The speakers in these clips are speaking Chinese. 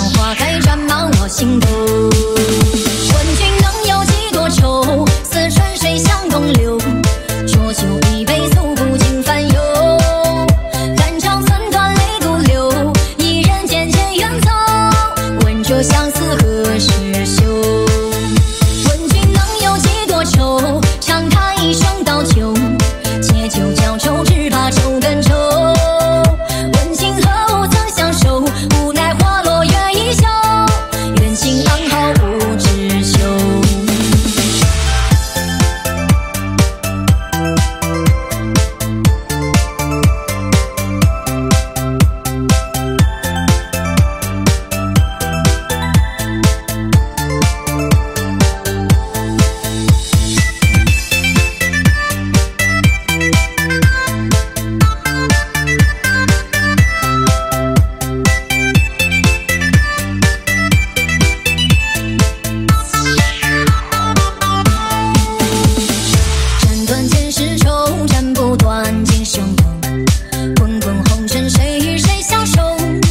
上花开沾满我心头。问君能有几多愁？似春水向东流。浊酒一杯诉不尽烦忧。肝肠寸断泪独流，一人渐渐远走。问这相思何时休？问君能有几多愁？长叹一声道穷。借酒浇愁，只怕愁更愁。问情何物曾相守？无奈花落月已休。愿情安好无知休。斩断前世愁，斩不断今生痛。滚滚红尘，谁与谁相守？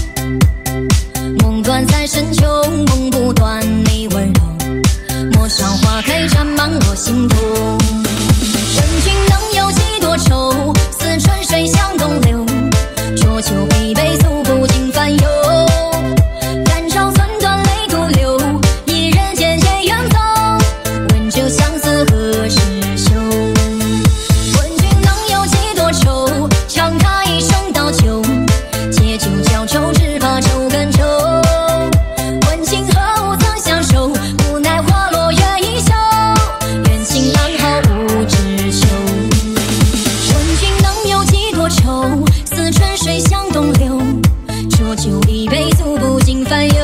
梦断在深秋，梦不断你温柔。陌上花开沾满我心头。问君能有几多愁？似春水向东流。浊酒一杯诉不尽烦忧。肝肠寸断泪独流，一人渐渐远走。问这相思何时休？问君能有几多愁？长叹一声道穷。借酒浇愁，只怕愁更愁。问情何物曾相守？无奈花落月已休。愿情安好无知休。问君能有几多愁？似春水向东流。浊酒一杯诉不尽烦忧。